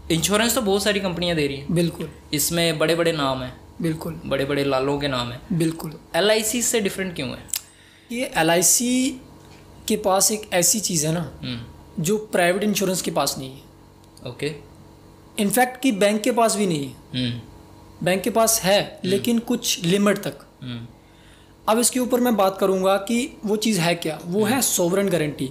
Insurance तो बहुत सारी कंपनियां दे रही हैं, बिल्कुल, इसमें बड़े बड़े नाम हैं, बिल्कुल बड़े बड़े लालों के नाम हैं। बिल्कुल। LIC से डिफरेंट क्यों है? ये LIC के पास एक ऐसी चीज़ है ना जो प्राइवेट इंश्योरेंस के पास नहीं है। ओके। इनफैक्ट कि बैंक के पास भी नहीं है। बैंक के पास है लेकिन कुछ लिमिट तक। अब इसके ऊपर मैं बात करूंगा कि वो चीज़ है क्या। वो है सोवरेन गारंटी।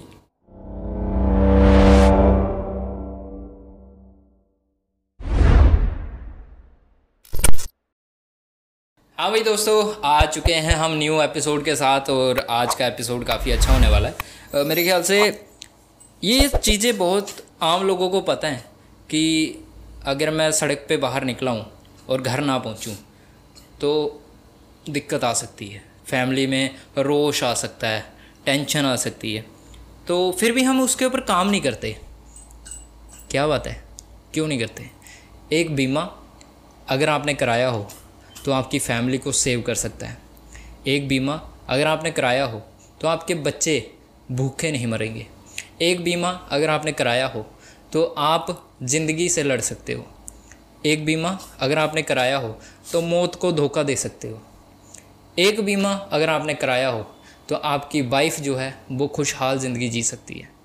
हाँ भाई दोस्तों, आ चुके हैं हम न्यू एपिसोड के साथ और आज का एपिसोड काफ़ी अच्छा होने वाला है। मेरे ख्याल से ये चीज़ें बहुत आम लोगों को पता है कि अगर मैं सड़क पे बाहर निकला हूँ और घर ना पहुँचूँ तो दिक्कत आ सकती है, फैमिली में रोष आ सकता है, टेंशन आ सकती है, तो फिर भी हम उसके ऊपर काम नहीं करते। क्या बात है, क्यों नहीं करते? एक बीमा अगर आपने कराया हो तो आपकी फैमिली को सेव कर सकता है। एक बीमा अगर आपने कराया हो तो आपके बच्चे भूखे नहीं मरेंगे। एक बीमा अगर आपने कराया हो तो आप ज़िंदगी से लड़ सकते हो। एक बीमा अगर आपने कराया हो तो मौत को धोखा दे सकते हो। एक बीमा अगर आपने कराया हो तो आपकी वाइफ जो है वो खुशहाल ज़िंदगी जी सकती है।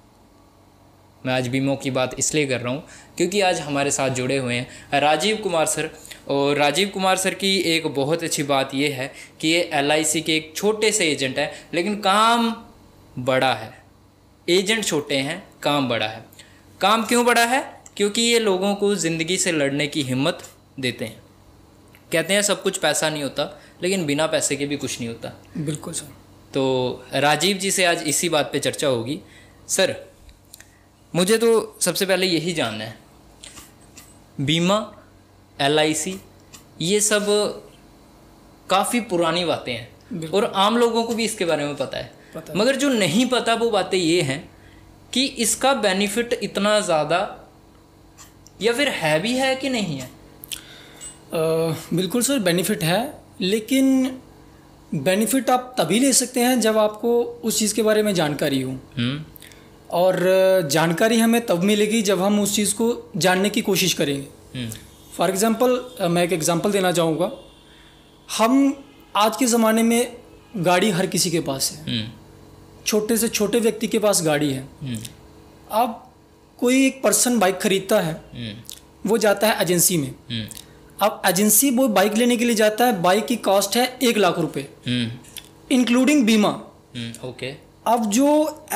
मैं आज बीमों की बात इसलिए कर रहा हूँ क्योंकि आज हमारे साथ जुड़े हुए हैं राजीव कुमार सर। और राजीव कुमार सर की एक बहुत अच्छी बात ये है कि ये LIC के एक छोटे से एजेंट है लेकिन काम बड़ा है। एजेंट छोटे हैं, काम बड़ा है। काम क्यों बड़ा है? क्योंकि ये लोगों को ज़िंदगी से लड़ने की हिम्मत देते हैं। कहते हैं सब कुछ पैसा नहीं होता, लेकिन बिना पैसे के भी कुछ नहीं होता। बिल्कुल सर। तो राजीव जी से आज इसी बात पे चर्चा होगी। सर, मुझे तो सबसे पहले यही जानना है, बीमा, LIC ये सब काफ़ी पुरानी बातें हैं और आम लोगों को भी इसके बारे में पता है। मगर जो नहीं पता वो बातें ये हैं कि इसका बेनिफिट इतना ज़्यादा या फिर है भी है कि नहीं है? बिल्कुल सर, बेनिफिट है, लेकिन बेनिफिट आप तभी ले सकते हैं जब आपको उस चीज़ के बारे में जानकारी हो। और जानकारी हमें तब मिलेगी जब हम उस चीज़ को जानने की कोशिश करेंगे। फॉर एग्ज़ाम्पल मैं एक एग्ज़ाम्पल देना चाहूँगा। हम आज के ज़माने में गाड़ी हर किसी के पास है। छोटे से छोटे व्यक्ति के पास गाड़ी है। अब कोई एक पर्सन बाइक खरीदता है, वो जाता है एजेंसी में। अब एजेंसी वो बाइक लेने के लिए जाता है, बाइक की कॉस्ट है 1 लाख रुपए इंक्लूडिंग बीमा। ओके। अब जो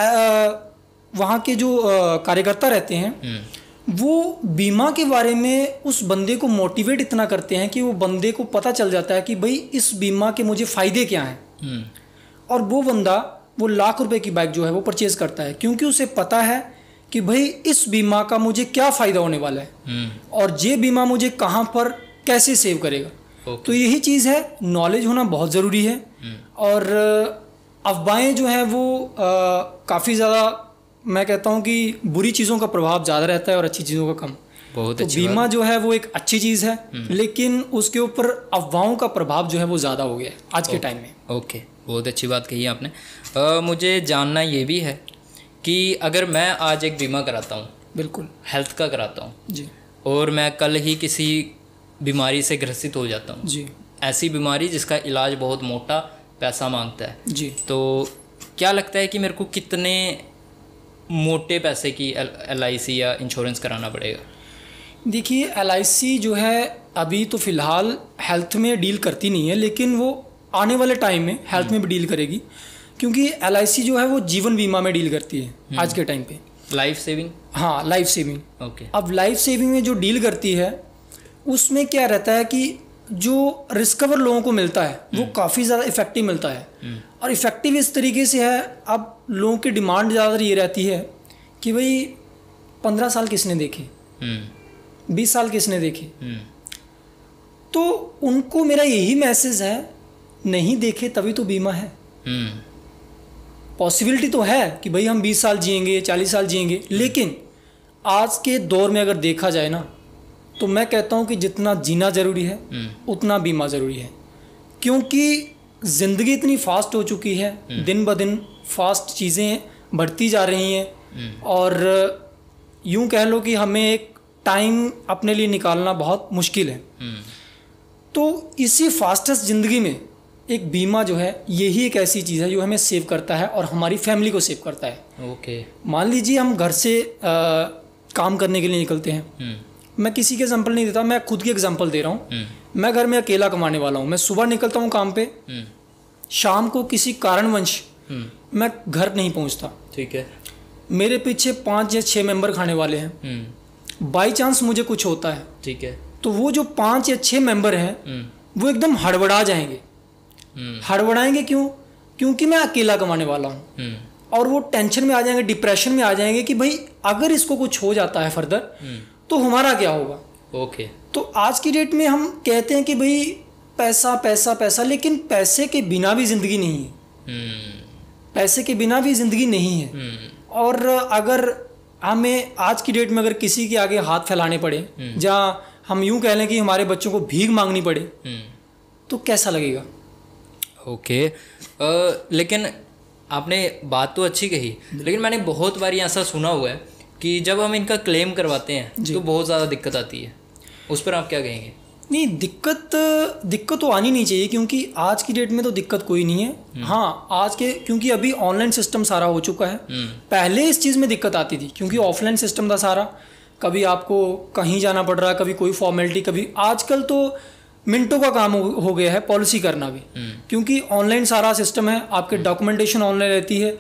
वहाँ के जो कार्यकर्ता रहते हैं वो बीमा के बारे में उस बंदे को मोटिवेट इतना करते हैं कि वो बंदे को पता चल जाता है कि भाई इस बीमा के मुझे फ़ायदे क्या हैं। और वो बंदा वो लाख रुपए की बाइक जो है वो परचेज़ करता है क्योंकि उसे पता है कि भाई इस बीमा का मुझे क्या फ़ायदा होने वाला है और ये बीमा मुझे कहाँ पर कैसे सेव करेगा। तो यही चीज़ है, नॉलेज होना बहुत ज़रूरी है। और अफवाहें जो हैं वो काफ़ी ज़्यादा, मैं कहता हूँ कि बुरी चीज़ों का प्रभाव ज़्यादा रहता है और अच्छी चीज़ों का कम। बहुत तो बीमा जो है वो एक अच्छी चीज़ है, लेकिन उसके ऊपर अफवाहों का प्रभाव जो है वो ज़्यादा हो गया है आज के टाइम में। ओके, बहुत अच्छी बात कही आपने। मुझे जानना ये भी है कि अगर मैं आज एक बीमा कराता हूँ, बिल्कुल हेल्थ का कराता हूँ जी, और मैं कल ही किसी बीमारी से ग्रसित हो जाता हूँ जी, ऐसी बीमारी जिसका इलाज बहुत मोटा पैसा मांगता है जी, तो क्या लगता है कि मेरे को कितने मोटे पैसे की LIC या इंश्योरेंस कराना पड़ेगा? देखिए LIC जो है अभी तो फ़िलहाल हेल्थ में डील करती नहीं है, लेकिन वो आने वाले टाइम में हेल्थ में भी डील करेगी क्योंकि LIC जो है वो जीवन बीमा में डील करती है आज के टाइम पे। Life saving? हाँ, लाइफ सेविंग। ओके। अब लाइफ सेविंग में जो डील करती है उसमें क्या रहता है कि जो रिस्कवर लोगों को मिलता है वो काफ़ी ज़्यादा इफ़ेक्टिव मिलता है। और इफ़ेक्टिव इस तरीके से है, अब लोगों की डिमांड ज़्यादातर ये रहती है कि भाई 15 साल किसने देखे, 20 साल किसने देखे। तो उनको मेरा यही मैसेज है, नहीं देखे तभी तो बीमा है। पॉसिबिलिटी तो है कि भाई हम 20 साल जिएंगे, 40 साल जिएंगे, लेकिन आज के दौर में अगर देखा जाए ना तो मैं कहता हूँ कि जितना जीना ज़रूरी है उतना बीमा ज़रूरी है। क्योंकि ज़िंदगी इतनी फास्ट हो चुकी है, दिन ब दिन फास्ट चीज़ें बढ़ती जा रही हैं। और यूँ कह लो कि हमें एक टाइम अपने लिए निकालना बहुत मुश्किल है। तो इसी फास्टेस्ट ज़िंदगी में एक बीमा जो है यही एक ऐसी चीज़ है जो हमें सेव करता है और हमारी फैमिली को सेव करता है। ओके। मान लीजिए हम घर से काम करने के लिए निकलते हैं। मैं किसी के एग्जांपल नहीं देता, मैं खुद की एग्जांपल दे रहा हूँ। मैं घर में अकेला कमाने वाला हूँ। मैं सुबह निकलता हूँ काम पे, शाम को किसी कारणवश मैं घर नहीं पहुँचता। ठीक है। मेरे पीछे 5 या 6 मेंबर खाने वाले हैं। बाई चांस मुझे कुछ होता है, ठीक है, तो वो जो 5 या 6 मेंबर हैं वो एकदम हड़बड़ा जाएंगे। हड़बड़ाएंगे क्यों? क्योंकि मैं अकेला कमाने वाला हूँ। और वो टेंशन में आ जाएंगे, डिप्रेशन में आ जाएंगे कि भाई अगर इसको कुछ हो जाता है फर्दर तो हमारा क्या होगा। ओके। तो आज की डेट में हम कहते हैं कि भाई पैसा पैसा पैसा, लेकिन पैसे के बिना भी जिंदगी नहीं है। पैसे के बिना भी जिंदगी नहीं है। और अगर हमें आज की डेट में अगर किसी के आगे हाथ फैलाने पड़े, जहाँ हम यूं कह लें कि हमारे बच्चों को भीख मांगनी पड़े, तो कैसा लगेगा। ओके। लेकिन आपने बात तो अच्छी कही, लेकिन मैंने बहुत बार ऐसा सुना हुआ है कि जब हम इनका क्लेम करवाते हैं तो बहुत ज़्यादा दिक्कत आती है। उस पर आप क्या कहेंगे? नहीं, दिक्कत तो आनी नहीं चाहिए, क्योंकि आज की डेट में तो दिक्कत कोई नहीं है। हाँ, आज के क्योंकि अभी ऑनलाइन सिस्टम सारा हो चुका है। पहले इस चीज़ में दिक्कत आती थी क्योंकि ऑफलाइन सिस्टम था सारा। कभी आपको कहीं जाना पड़ रहा, कभी कोई फॉर्मेलिटी, कभी आजकल तो मिनटों का काम हो गया है पॉलिसी करना भी, क्योंकि ऑनलाइन सारा सिस्टम है। आपके डॉक्यूमेंटेशन ऑनलाइन रहती है,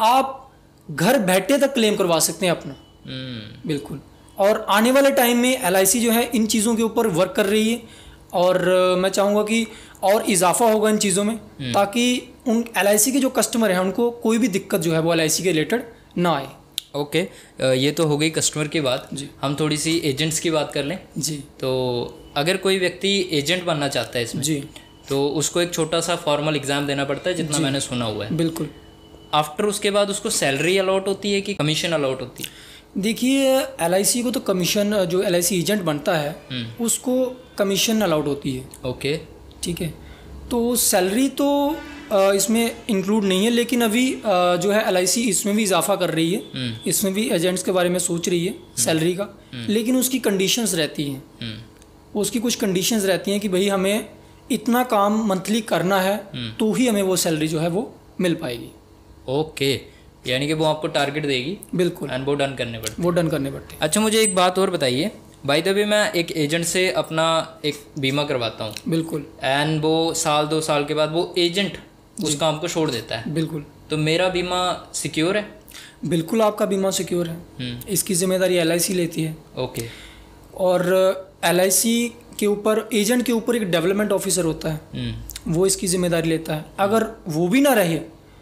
आप घर बैठे तक क्लेम करवा सकते हैं अपना। बिल्कुल। और आने वाले टाइम में LIC जो है इन चीज़ों के ऊपर वर्क कर रही है, और मैं चाहूँगा कि और इजाफा होगा इन चीज़ों में, ताकि उन LIC के जो कस्टमर हैं उनको कोई भी दिक्कत जो है वो LIC के रिलेटेड ना आए। ओके। ये तो हो गई कस्टमर की बात जी। हम थोड़ी सी एजेंट्स की बात कर लें जी। तो अगर कोई व्यक्ति एजेंट बनना चाहता है इसमें जी, तो उसको एक छोटा सा फॉर्मल एग्जाम देना पड़ता है, जितना मैंने सुना हुआ है। बिल्कुल। आफ्टर उसके बाद उसको सैलरी अलॉट होती है कि कमीशन अलॉट होती है? देखिए, LIC को तो कमीशन, जो LIC एजेंट बनता है उसको कमीशन अलाउड होती है। ओके, ठीक है। तो सैलरी तो इसमें इंक्लूड नहीं है, लेकिन अभी जो है LIC इसमें भी इजाफा कर रही है। इसमें भी एजेंट्स के बारे में सोच रही है सैलरी का, लेकिन उसकी कंडीशंस रहती हैं। उसकी कुछ कंडीशंस रहती हैं कि भाई हमें इतना काम मंथली करना है तो ही हमें वो सैलरी जो है वो मिल पाएगी। ओके, यानी कि वो आपको टारगेट देगी। बिल्कुल। एंड वो डन करने पड़ते। अच्छा, मुझे एक बात और बताइए, बाय द वे मैं एक एजेंट से अपना एक बीमा करवाता हूँ। बिल्कुल। एंड वो 1-2 साल के बाद वो एजेंट उस काम को छोड़ देता है। बिल्कुल। तो मेरा बीमा सिक्योर है? बिल्कुल, आपका बीमा सिक्योर है। इसकी जिम्मेदारी LIC लेती है। ओके। और LIC के ऊपर, एजेंट के ऊपर एक डेवलपमेंट ऑफिसर होता है, वो इसकी जिम्मेदारी लेता है। अगर वो भी ना रहे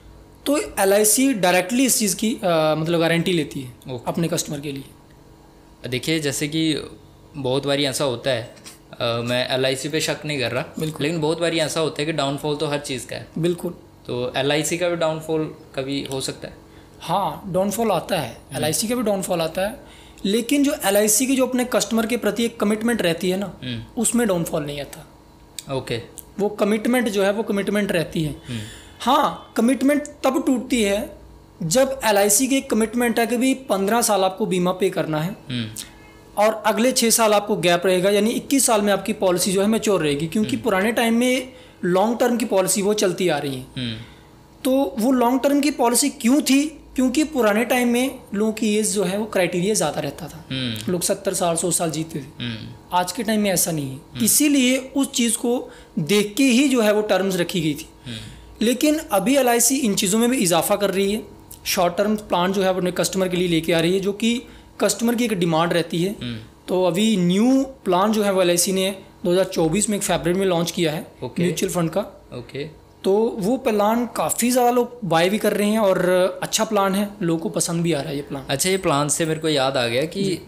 तो LIC डायरेक्टली इस चीज़ की मतलब गारंटी लेती है अपने कस्टमर के लिए। देखिए, जैसे कि बहुत बारी ऐसा होता है, मैं LIC पे शक नहीं कर रहा, लेकिन बहुत बारी ऐसा होता है कि डाउनफॉल तो हर चीज़ का है। बिल्कुल। तो LIC का भी डाउनफॉल कभी हो सकता है? हाँ, डाउनफॉल आता है, LIC का भी डाउनफॉल आता है, लेकिन जो LIC की जो अपने कस्टमर के प्रति एक कमिटमेंट रहती है ना, उसमें डाउनफॉल नहीं आता। ओके। वो कमिटमेंट जो है वो कमिटमेंट रहती है। हाँ, कमिटमेंट तब टूटती है जब LIC की एक कमिटमेंट है कि भाई 15 साल आपको बीमा पे करना है और अगले 6 साल आपको गैप रहेगा, यानी 21 साल में आपकी पॉलिसी जो है मैच्योर रहेगी। क्योंकि पुराने टाइम में लॉन्ग टर्म की पॉलिसी वो चलती आ रही है। तो वो लॉन्ग टर्म की पॉलिसी क्यों थी? क्योंकि पुराने टाइम में लोगों की एज जो है वो क्राइटेरिया ज़्यादा रहता था। लोग 70 साल 100 साल जीते थे। आज के टाइम में ऐसा नहीं है, इसीलिए उस चीज़ को देख के ही जो है वो टर्म्स रखी गई थी। लेकिन अभी LIC इन चीज़ों में भी इजाफा कर रही है। शॉर्ट टर्म प्लान जो है वो अपने कस्टमर के लिए लेके आ रही है, जो कि कस्टमर की एक डिमांड रहती है। तो अभी न्यू प्लान जो है वो LIC ने 2024 में, 1 फरवरी में लॉन्च किया है म्यूचुअल फंड का। ओके। तो वो प्लान काफ़ी ज़्यादा लोग बाय भी कर रहे हैं और अच्छा प्लान है, लोगों को पसंद भी आ रहा है ये प्लान। अच्छा, ये प्लान से मेरे को याद आ गया कि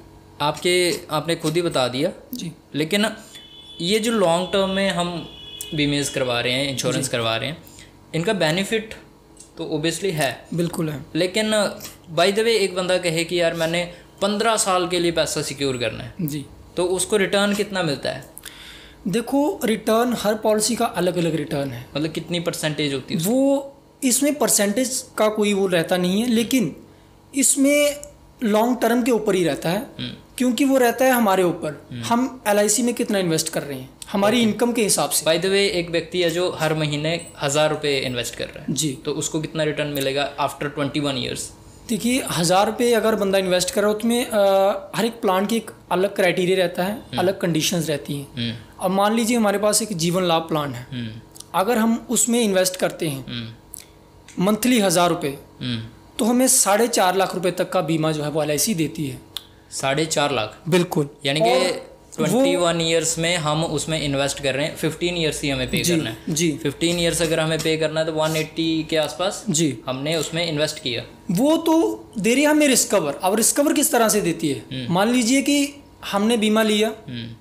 आपने खुद ही बता दिया जी, लेकिन ये जो लॉन्ग टर्म में हम बीमेज करवा रहे हैं, इंश्योरेंस करवा रहे हैं, इनका बेनिफिट तो ओबियसली है। बिल्कुल है। लेकिन बाय द वे एक बंदा कहे कि यार मैंने 15 साल के लिए पैसा सिक्योर करना है जी, तो उसको रिटर्न कितना मिलता है? देखो, रिटर्न हर पॉलिसी का अलग अलग रिटर्न है। मतलब कितनी परसेंटेज होती है? वो इसमें परसेंटेज का कोई वो रहता नहीं है, लेकिन इसमें लॉन्ग टर्म के ऊपर ही रहता है क्योंकि वो रहता है हमारे ऊपर, हम LIC में कितना इन्वेस्ट कर रहे हैं हमारी इनकम के हिसाब से। बाय द वे, एक व्यक्ति है जो हर महीने 1000 रुपये इन्वेस्ट कर रहा है जी, तो उसको कितना रिटर्न मिलेगा आफ्टर 21 ईयर्स? देखिए 1000 रुपये अगर बंदा इन्वेस्ट कर रहा है उसमें हर एक प्लान की एक अलग क्राइटेरिया रहता है, अलग कंडीशंस रहती हैं। अब मान लीजिए हमारे पास एक जीवन लाभ प्लान है, अगर हम उसमें इन्वेस्ट करते हैं मंथली 1000 रुपये, तो हमें 4.5 लाख रुपए तक का बीमा जो है वो LIC देती है। 4.5 लाख? बिल्कुल। यानी कि 21 ईयर्स में हम उसमें इन्वेस्ट कर रहे हैं, 15 ईयर्स ही हमें पे करना है जी। 15 ईयर्स अगर हमें पे करना है तो 180 के आसपास जी हमने उसमें इन्वेस्ट किया। वो तो दे रही है हमें रिस्कवर। अब रिस्कवर किस तरह से देती है? मान लीजिए कि हमने बीमा लिया,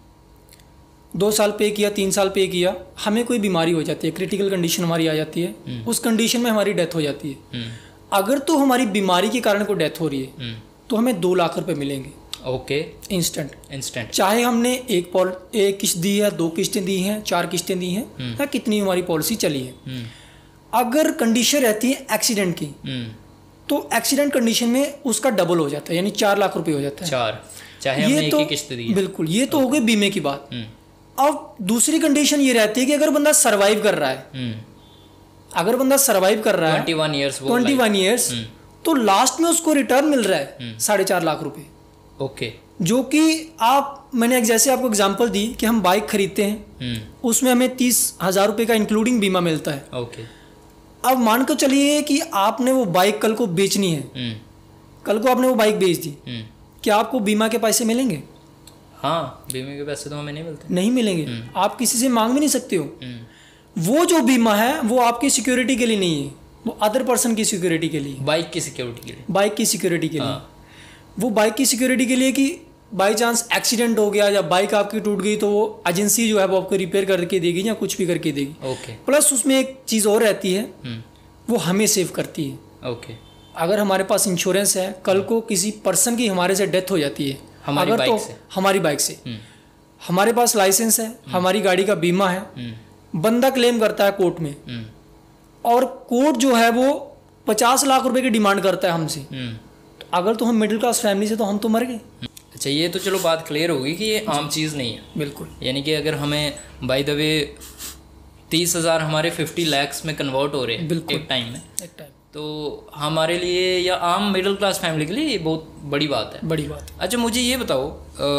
2 साल पे किया, 3 साल पे किया, हमें कोई बीमारी हो जाती है, क्रिटिकल कंडीशन हमारी आ जाती है, उस कंडीशन में हमारी डेथ हो जाती है। अगर तो हमारी बीमारी के कारण कोई डेथ हो रही है तो हमें 2 लाख रुपए मिलेंगे। ओके। इंस्टेंट चाहे हमने एक किस्त दी है, 2 किस्तें दी हैं, 4 किस्तें दी हैं, या कितनी हमारी पॉलिसी चली है। अगर कंडीशन रहती है एक्सीडेंट की, तो एक्सीडेंट कंडीशन में उसका डबल हो जाता है, यानी 4 लाख रुपए हो जाता है। 4, चाहे हमने एक ही किस्त दी है। बिल्कुल, ये तो हो गई बीमे की बात। अब दूसरी कंडीशन ये रहती है कि अगर बंदा सर्वाइव कर रहा है, अगर बंदा सर्वाइव कर रहा है 21 ईयर्स, तो लास्ट में उसको रिटर्न मिल रहा है 4.5 लाख रुपए। ओके। जो कि मैंने जैसे आपको एग्जांपल दी कि हम बाइक खरीदते हैं, उसमें हमें 30,000 रुपए का इंक्लूडिंग बीमा मिलता है। ओके। अब मान कर चलिए कि आपने वो बाइक कल को बेचनी है, कल को आपने वो बाइक बेच दी, क्या आपको बीमा के पैसे मिलेंगे? हाँ, बीमे के पैसे तो हमें नहीं मिलते। नहीं मिलेंगे, आप किसी से मांग भी नहीं सकते हो। वो जो बीमा है वो आपकी सिक्योरिटी के लिए नहीं है, वो अदर पर्सन की सिक्योरिटी के लिए, बाइक की सिक्योरिटी के लिए। बाइक की सिक्योरिटी के लिए। वो बाइक की सिक्योरिटी के लिए कि बाई चांस एक्सीडेंट हो गया या बाइक आपकी टूट गई तो वो एजेंसी जो है वो आपको रिपेयर करके देगी या कुछ भी करके देगी। ओके। प्लस उसमें एक चीज़ और रहती है, वो हमें सेव करती है। ओके। अगर हमारे पास इंश्योरेंस है, कल को किसी पर्सन की हमारे से डेथ हो जाती है, हमारी बाइक से, हमारे पास लाइसेंस है, हमारी गाड़ी का बीमा है, बंदा क्लेम करता है कोर्ट में, और कोर्ट जो है वो 50 लाख रुपए की डिमांड करता है हमसे, तो अगर तो हम मिडिल क्लास फैमिली से, तो हम तो मर गए। अच्छा, ये तो चलो बात क्लियर होगी कि ये आम चीज़ नहीं है। बिल्कुल। यानी कि अगर हमें बाय द वे 30,000 हमारे 50 लाख में कन्वर्ट हो रहे हैं एक टाइम में, तो हमारे लिए या आम मिडिल क्लास फैमिली के लिए ये बहुत बड़ी बात है। बड़ी बात। अच्छा, मुझे ये बताओ,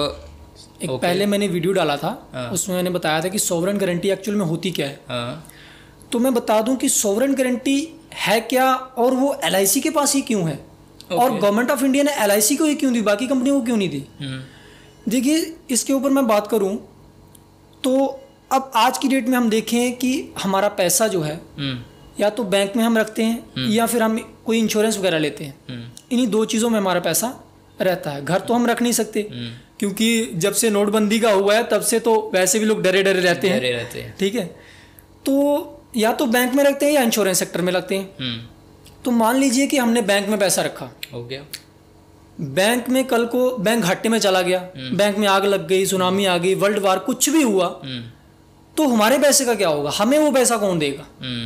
पहले मैंने वीडियो डाला था, उसमें मैंने बताया था कि सॉवरेन गारंटी एक्चुअल में होती क्या है। तो मैं बता दूं कि सॉवरेन गारंटी है क्या, और वो LIC के पास ही क्यों है, और गवर्नमेंट ऑफ इंडिया ने LIC को ही क्यों दी, बाकी कंपनियों को क्यों नहीं दी। देखिए, इसके ऊपर मैं बात करूं तो अब आज की डेट में हम देखें कि हमारा पैसा जो है या तो बैंक में हम रखते हैं या फिर हम कोई इंश्योरेंस वगैरह लेते हैं, इन्हीं 2 चीज़ों में हमारा पैसा रहता है। घर तो हम रख नहीं सकते, क्योंकि जब से नोटबंदी का हुआ है तब से तो वैसे भी लोग डरे डरे रहते हैं। ठीक है, तो या तो बैंक में रखते हैं या इंश्योरेंस सेक्टर में रखते हैं। तो मान लीजिए कि हमने बैंक में पैसा रखा, हो गया, बैंक में कल को बैंक घाटे में चला गया, बैंक में आग लग गई, सुनामी आ गई, वर्ल्ड वार कुछ भी हुआ, तो हमारे पैसे का क्या होगा, हमें वो पैसा कौन देगा।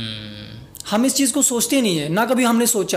हम इस चीज़ को सोचते नहीं है, ना कभी हमने सोचा।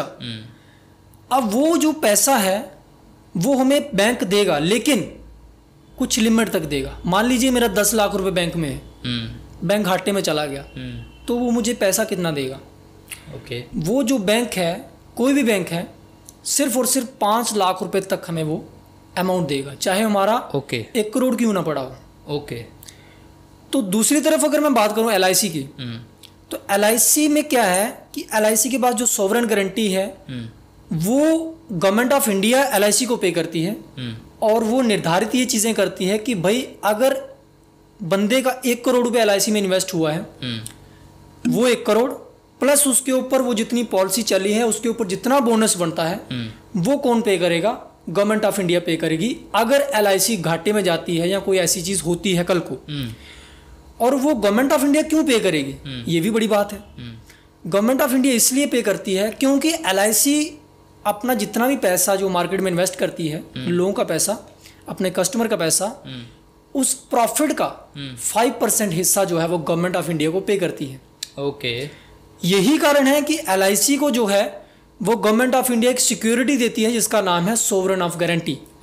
अब वो जो पैसा है वो हमें बैंक देगा, लेकिन कुछ लिमिट तक देगा। मान लीजिए मेरा 10 लाख रुपए बैंक में है, बैंक घाटे में चला गया, तो वो मुझे पैसा कितना देगा। ओके। वो जो बैंक है, कोई भी बैंक है, सिर्फ और सिर्फ 5 लाख रुपए तक हमें वो अमाउंट देगा, चाहे हमारा 1 करोड़ क्यों ना पड़ा हो। ओके। तो दूसरी तरफ अगर मैं बात करूं LIC की, तो LIC में क्या है कि LIC के पास जो सॉवरेन गारंटी है वो गवर्नमेंट ऑफ इंडिया LIC को पे करती है, और वो निर्धारित ये चीज़ें करती है कि भाई अगर बंदे का 1 करोड़ रुपए LIC में इन्वेस्ट हुआ है, वो 1 करोड़ प्लस उसके ऊपर वो जितनी पॉलिसी चली है उसके ऊपर जितना बोनस बनता है, वो कौन पे करेगा, गवर्नमेंट ऑफ इंडिया पे करेगी। अगर LIC घाटे में जाती है या कोई ऐसी चीज़ होती है कल को, और वो गवर्नमेंट ऑफ इंडिया क्यों पे करेगी, ये भी बड़ी बात है। गवर्नमेंट ऑफ इंडिया इसलिए पे करती है क्योंकि LIC अपना जितना भी पैसा जो मार्केट में इन्वेस्ट करती है, लोगों का पैसा, अपने कस्टमर का पैसा, उस प्रॉफिट का 5% हिस्सा जो है वो गवर्नमेंट ऑफ इंडिया को पे करती है। ओके। यही कारण है कि LIC को जो है वो गवर्नमेंट ऑफ इंडिया एक सिक्योरिटी देती है जिसका नाम है सोवरेन ऑफ गारंटी।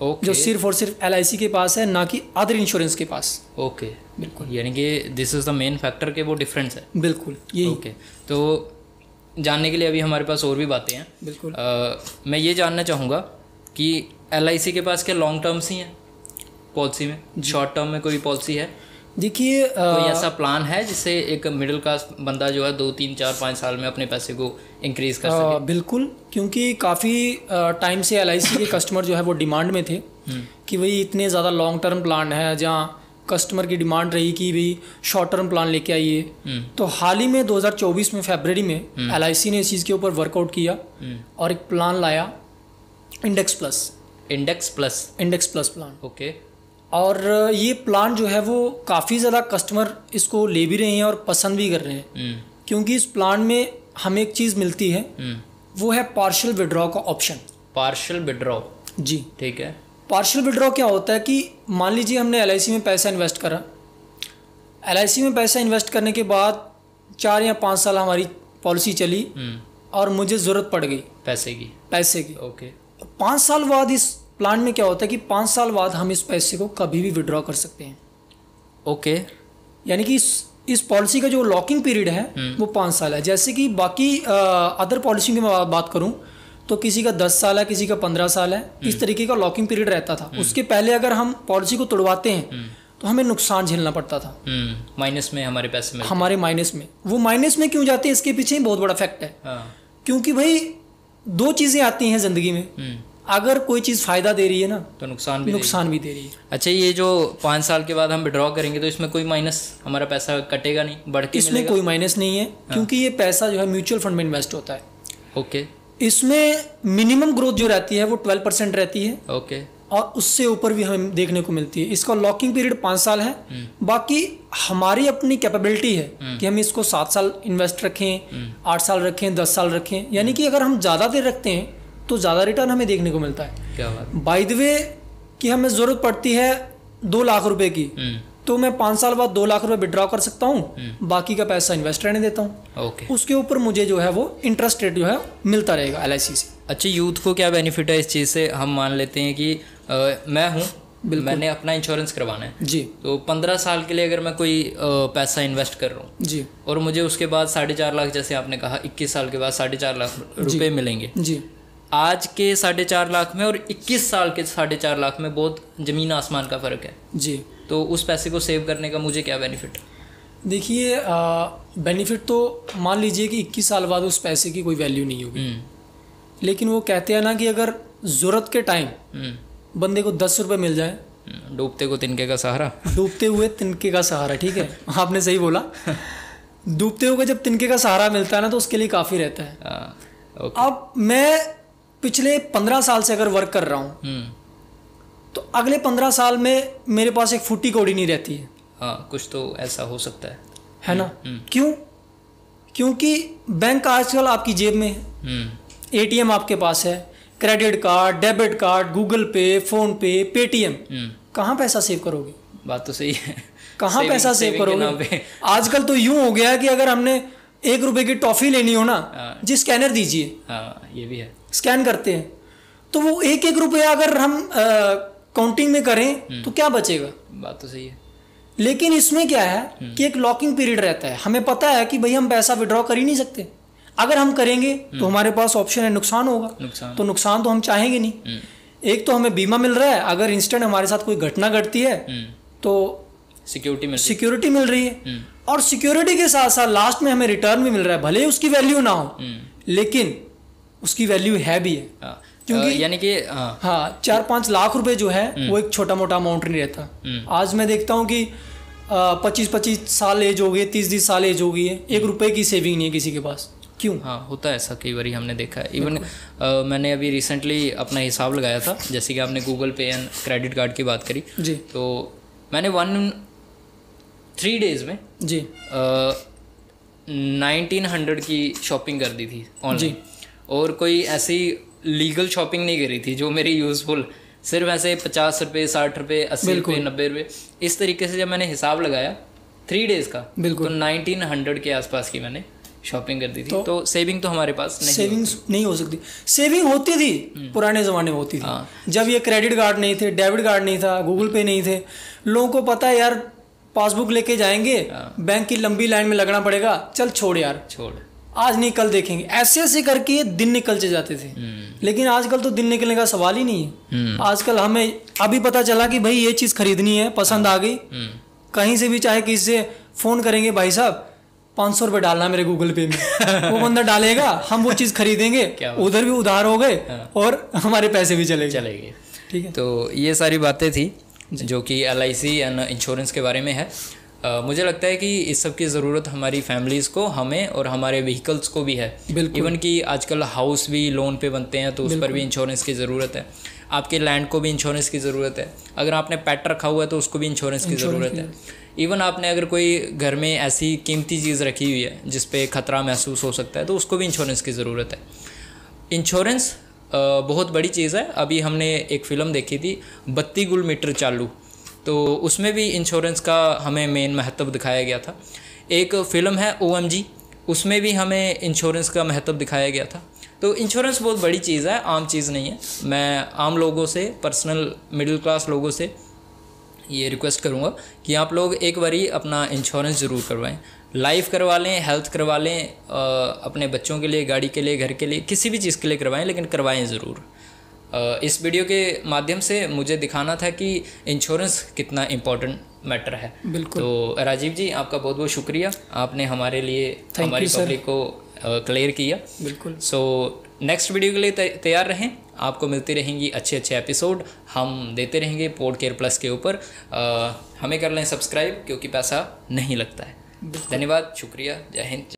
ओके जो सिर्फ और सिर्फ LIC के पास है, ना कि अदर इंश्योरेंस के पास। ओके, बिल्कुल, यानी कि this is the main factor के वो डिफरेंस है। बिल्कुल यही। ओके, तो जानने के लिए अभी हमारे पास और भी बातें हैं। बिल्कुल। मैं ये जानना चाहूँगा कि LIC के पास क्या लॉन्ग टर्म्स ही हैं पॉलिसी में, शॉर्ट टर्म में कोई पॉलिसी है? देखिए कोई ऐसा प्लान है जिससे एक मिडिल क्लास बंदा जो है 2, 3, 4, 5 साल में अपने पैसे को इंक्रीज कर सके? बिल्कुल, क्योंकि काफ़ी टाइम से LIC के कस्टमर जो है वो डिमांड में थे कि भाई इतने ज़्यादा लॉन्ग टर्म प्लान है, जहाँ कस्टमर की डिमांड रही कि भाई शॉर्ट टर्म प्लान लेके आइए। तो हाल ही में 2024 में फरवरी में LIC ने इस चीज़ के ऊपर वर्कआउट किया और एक प्लान लाया, index plus. Index plus plan. Okay. और ये प्लान जो है वो काफ़ी ज़्यादा कस्टमर इसको ले भी रहे हैं और पसंद भी कर रहे हैं, क्योंकि इस प्लान में हमें एक चीज़ मिलती है, वो है पार्शियल विड्रॉ का ऑप्शन। पार्शियल विड्रॉ, जी ठीक है। पार्शियल विड्रॉ क्या होता है कि मान लीजिए हमने LIC में पैसा इन्वेस्ट करा, LIC में पैसा इन्वेस्ट करने के बाद 4 या 5 साल हमारी पॉलिसी चली और मुझे ज़रूरत पड़ गई पैसे की। ओके। 5 साल बाद इस प्लान में क्या होता है कि 5 साल बाद हम इस पैसे को कभी भी विड्रॉ कर सकते हैं। ओके। यानी कि इस पॉलिसी का जो लॉकिंग पीरियड है वो 5 साल है। जैसे कि बाकी अदर पॉलिसी की मैं बात करूं तो किसी का 10 साल है, किसी का 15 साल है, इस तरीके का लॉकिंग पीरियड रहता था। उसके पहले अगर हम पॉलिसी को तोड़वाते हैं तो हमें नुकसान झेलना पड़ता था, माइनस में हमारे पैसे में, हमारे माइनस में। वो माइनस में क्यों जाते हैं, इसके पीछे ही बहुत बड़ा फैक्ट है। क्योंकि भाई 2 चीज़ें आती हैं ज़िंदगी में, अगर कोई चीज़ फ़ायदा दे रही है ना तो नुकसान भी दे रही है। अच्छा, ये जो 5 साल के बाद हम विड्रॉ करेंगे तो इसमें कोई माइनस, हमारा पैसा कटेगा नहीं, बढ़ के इसमें कोई माइनस नहीं है, क्योंकि ये पैसा जो है म्यूचुअल फंड में इन्वेस्ट होता है। ओके। इसमें मिनिमम ग्रोथ जो रहती है वो 12% रहती है। ओके। और उससे ऊपर भी हमें देखने को मिलती है। इसका लॉकिंग पीरियड 5 साल है। बाकी हमारी अपनी कैपेबिलिटी है कि हम इसको 7 साल इन्वेस्ट रखें, 8 साल रखें, 10 साल रखें। यानी कि अगर हम ज़्यादा देर रखते हैं तो ज़्यादा रिटर्न हमें देखने को मिलता है। क्या बात। बाय द वे कि हमें ज़रूरत पड़ती है 2 लाख रुपए की, तो मैं 5 साल बाद 2 लाख रुपए विड्रॉ कर सकता हूँ, बाकी का पैसा इन्वेस्ट रहने देता हूँ। ओके। उसके ऊपर मुझे जो है वो इंटरेस्ट रेट जो है मिलता रहेगा LIC से। अच्छा, यूथ को क्या बेनिफिट है इस चीज़ से? हम मान लेते हैं कि मैं हूँ, मैंने अपना इंश्योरेंस करवाना है जी, तो 15 साल के लिए अगर मैं कोई पैसा इन्वेस्ट कर रहा हूँ जी, और मुझे उसके बाद 4.5 लाख, जैसे आपने कहा 21 साल के बाद 4.5 लाख रुपए मिलेंगे जी। आज के 4.5 लाख में और 21 साल के 4.5 लाख में बहुत ज़मीन आसमान का फ़र्क है जी। तो उस पैसे को सेव करने का मुझे क्या बेनिफिट? देखिए, बेनिफिट तो मान लीजिए कि 21 साल बाद उस पैसे की कोई वैल्यू नहीं होगी, लेकिन वो कहते हैं ना कि अगर ज़रूरत के टाइम बंदे को 10 रुपये मिल जाए, डूबते को तिनके का सहारा, डूबते हुए तिनके का सहारा। ठीक है, आपने सही बोला। डूबते हुए जब तिनके का सहारा मिलता है ना तो उसके लिए काफ़ी रहता है। अब मैं पिछले 15 साल से अगर वर्क कर रहा हूँ तो अगले 15 साल में मेरे पास एक फुट्टी कौड़ी नहीं रहती है। हाँ, कुछ तो ऐसा हो सकता है ना। क्यों? क्योंकि बैंक आजकल आपकी जेब में है, ATM आपके पास है, credit card, debit card, Google Pay, PhonePe, Paytm. कहाँ पैसा सेव करोगे? बात तो सही है। कहाँ पैसा सेव करोगे? आजकल तो यूं हो गया है कि अगर हमने 1 रुपए की टॉफी लेनी हो ना, जी स्कैनर दीजिए। हाँ, ये भी है, स्कैन करते हैं तो वो 1-1 रुपया अगर हम काउंटिंग में करें तो क्या बचेगा? बात तो सही है। लेकिन इसमें क्या है कि एक लॉकिंग पीरियड रहता है। हमें पता है कि भाई हम पैसा विड्रॉ कर ही नहीं सकते। अगर हम करेंगे तो हमारे पास ऑप्शन है नुकसान होगा, तो नुकसान तो हम चाहेंगे नहीं। एक तो हमें बीमा मिल रहा है, अगर इंस्टेंट हमारे साथ कोई घटना घटती है तो सिक्योरिटी मिल रही है, और सिक्योरिटी के साथ साथ लास्ट में हमें रिटर्न भी मिल रहा है। भले उसकी वैल्यू ना हो, लेकिन उसकी वैल्यू है भी है। क्योंकि यानी कि 4-5 लाख रुपए जो है वो एक छोटा मोटा अमाउंट नहीं रहता। आज मैं देखता हूँ कि 25-25 साल एज हो गई, 30-30 साल एज हो गई है, 1 रुपए की सेविंग नहीं है किसी के पास। क्यों? हाँ, होता है ऐसा, कई बार हमने देखा है। इवन मैंने अभी रिसेंटली अपना हिसाब लगाया था, जैसे कि आपने गूगल पे एंड क्रेडिट कार्ड की बात करी जी, तो मैंने 3 डेज में जी 1900 की शॉपिंग कर दी थी ऑनलाइन, और कोई ऐसी लीगल शॉपिंग नहीं करी थी जो मेरी यूज़फुल, सिर्फ ऐसे 50 रुपये, 60 रुपये, 80 रुपये, 90 रुपये, इस तरीके से जब मैंने हिसाब लगाया 3 डेज़ का, तो 1900 के आसपास की मैंने शॉपिंग करती थी, तो सेविंग तो हमारे पास नहीं सेविंग्स नहीं हो सकती। सेविंग होती थी पुराने ज़माने में होती थी, जब ये क्रेडिट कार्ड नहीं थे, डेबिट कार्ड नहीं था, गूगल पे नहीं थे। लोगों को पता है यार पासबुक लेके जाएंगे, बैंक की लंबी लाइन में लगना पड़ेगा, चल छोड़ यार, छोड़, आज नहीं कल देखेंगे, ऐसे ऐसे करके ये दिन निकल जाते थे। लेकिन आजकल तो दिन निकलने का सवाल ही नहीं है। आजकल हमें अभी पता चला कि भाई ये चीज़ खरीदनी है, पसंद आ गई, कहीं से भी चाहे किसी से फ़ोन करेंगे, भाई साहब 500 रुपये डालना मेरे गूगल पे में, वो बंदा डालेगा, हम वो चीज़ खरीदेंगे, उधर भी उधार हो गए और हमारे पैसे भी चले गए। ठीक है, तो ये सारी बातें थी जो कि LIC एंड इंश्योरेंस के बारे में है। मुझे लगता है कि इस सब की ज़रूरत हमारी फैमिलीज़ को, हमें और हमारे व्हीकल्स को भी है। इवन कि आजकल हाउस भी लोन पे बनते हैं, तो उस पर भी इंश्योरेंस की ज़रूरत है। आपके लैंड को भी इंश्योरेंस की ज़रूरत है। अगर आपने पेट रखा हुआ है तो उसको भी इंश्योरेंस की ज़रूरत है। इवन आपने अगर कोई घर में ऐसी कीमती चीज़ रखी हुई है जिस पे ख़तरा महसूस हो सकता है, तो उसको भी इंश्योरेंस की ज़रूरत है। इंश्योरेंस बहुत बड़ी चीज़ है। अभी हमने एक फ़िल्म देखी थी, 32 गुल मीटर चालू, तो उसमें भी इंश्योरेंस का हमें मेन महत्व दिखाया गया था। एक फ़िल्म है OMG, उसमें भी हमें इंश्योरेंस का महत्व दिखाया गया था। तो इंश्योरेंस बहुत बड़ी चीज़ है, आम चीज़ नहीं है। मैं आम लोगों से, पर्सनल मिडिल क्लास लोगों से ये रिक्वेस्ट करूँगा कि आप लोग एक बारी अपना इंश्योरेंस ज़रूर करवाएं। लाइफ करवा लें, हेल्थ करवा लें, अपने बच्चों के लिए, गाड़ी के लिए, घर के लिए, किसी भी चीज़ के लिए करवाएं, लेकिन करवाएं ज़रूर। इस वीडियो के माध्यम से मुझे दिखाना था कि इंश्योरेंस कितना इम्पोर्टेंट मैटर है। बिल्कुल। तो राजीव जी, आपका बहुत बहुत शुक्रिया, आपने हमारे लिए, हमारी पब्लिक को क्लियर किया। बिल्कुल। सो नेक्स्ट वीडियो के लिए तैयार रहें। आपको मिलती रहेंगी अच्छे अच्छे एपिसोड, हम देते रहेंगे पॉडकेयर प्लस के ऊपर। हमें कर लें सब्सक्राइब, क्योंकि पैसा नहीं लगता है। धन्यवाद, शुक्रिया, जय हिंद।